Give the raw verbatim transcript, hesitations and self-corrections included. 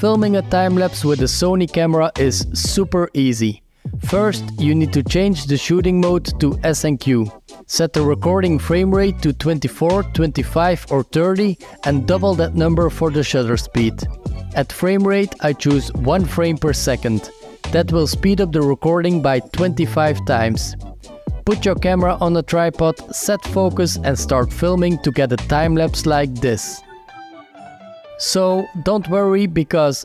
Filming a time-lapse with a Sony camera is super easy. First, you need to change the shooting mode to S N Q. Set the recording frame rate to twenty-four, twenty-five or thirty and double that number for the shutter speed. At frame rate, I choose one frame per second. That will speed up the recording by twenty-five times. Put your camera on a tripod, set focus and start filming to get a time-lapse like this. So don't worry, because